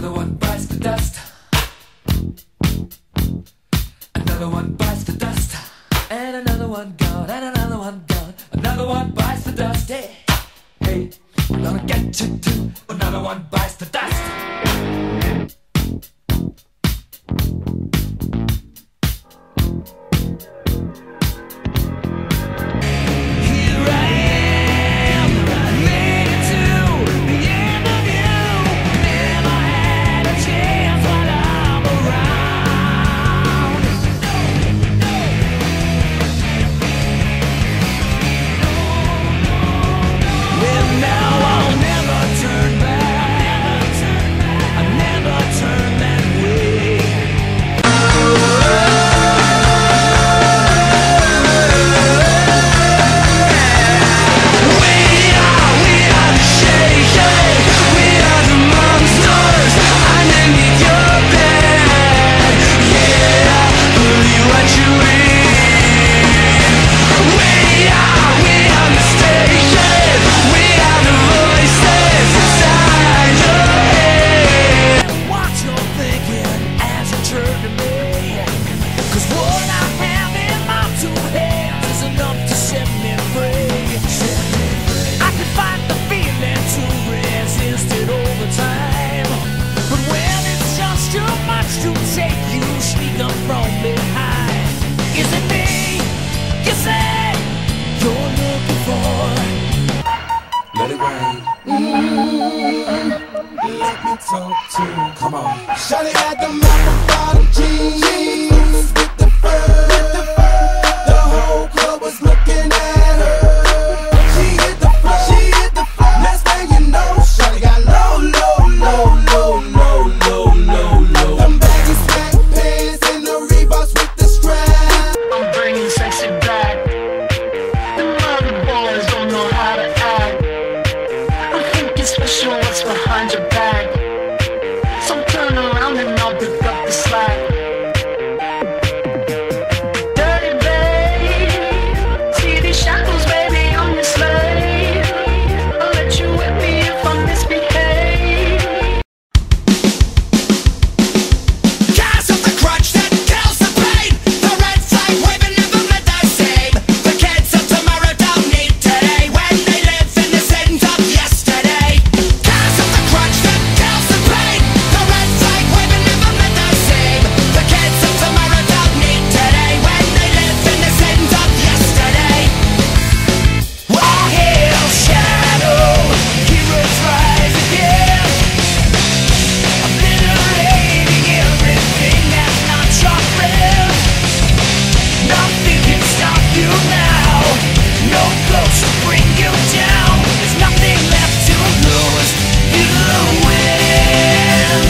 Another one bites the dust. Another one bites the dust. And another one gone, and another one gone. Another one bites the dust. Hey, hey, we're gonna get you too. Another one bites the dust. Let me talk to you. Come on. Shawty had the apple bottom jeans with the fur. The whole club was looking at her. She hit the floor. Next thing you know, shawty got low. Them baggy sweatpants and the Reeboks with the strap. I'm bringing sexy back. The mother boys don't know how to act. I'm thinking special what's behind your back. So turn around and I'll pick up the slack. Dirty babe, see these shackles, baby, I'm your slave. I'll let you whip me if I misbehave. Cast off the crutch that kills the pain. The red flag waving never meant the same. The kids of tomorrow don't need today when they live in the sins of yesterday. Cast off the crutch that kills the pain. The red flag waving never meant the same. The kids of tomorrow don't need today when they live in the sins of yesterday. War hill shadow, heroes rise again. Obliterating everything that's not your friend. Nothing can stop you now. No ghost to bring you down. There's nothing left to lose. You win.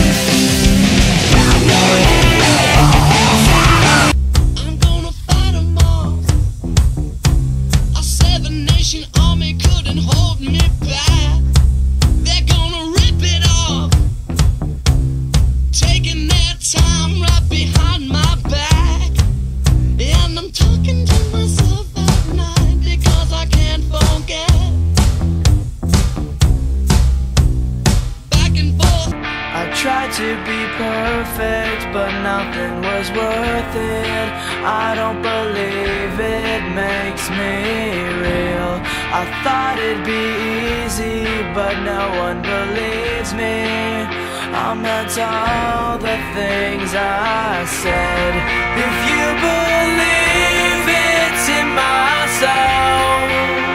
I'm gonna fight 'em all. A 7-nation army couldn't hold me back. They're gonna rip it off, taking their time right behind my back. And I'm talking to myself at night because I can't forget. Back and forth. I tried to be perfect, but nothing was worth it. I don't believe it makes me real. I thought it'd be easy, but no one believes me. I meant all the things I said. If you believe it's in my soul.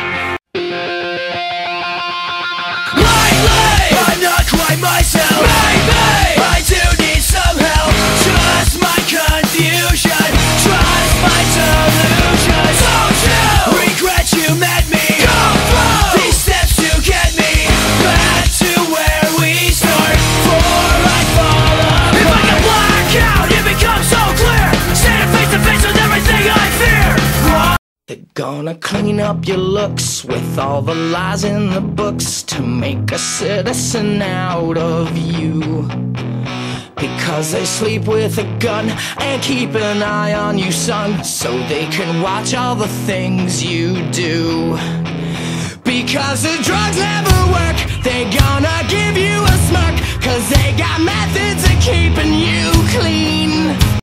Lately, I'm not quite myself. Maybe I do need some help. Trust my confusion. Trust my delusion. Don't you regret you met me? Go through these steps to get me back to where we start. Before I fall apart. If I can black out, it becomes so clear. Standing face to face with everything I fear. They're gonna clean up your looks with all the lies in the books to make a citizen out of you. Because they sleep with a gun and keep an eye on you, son, so they can watch all the things you do. Because the drugs never